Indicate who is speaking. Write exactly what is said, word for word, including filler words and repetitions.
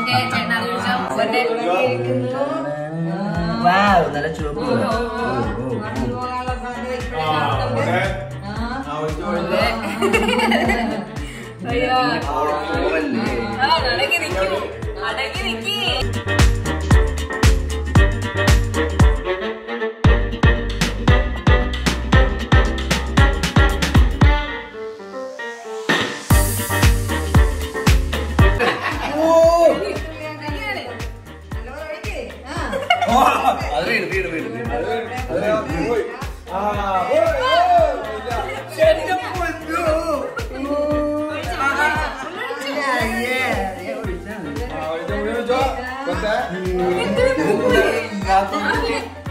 Speaker 1: Oke, cek nari usah.
Speaker 2: Wow, നല്ല ചുവപ്പ്.
Speaker 1: Ayo. Ah, അടങ്ങി നിക്കൂ. അടങ്ങി നിക്കി.
Speaker 3: What's that?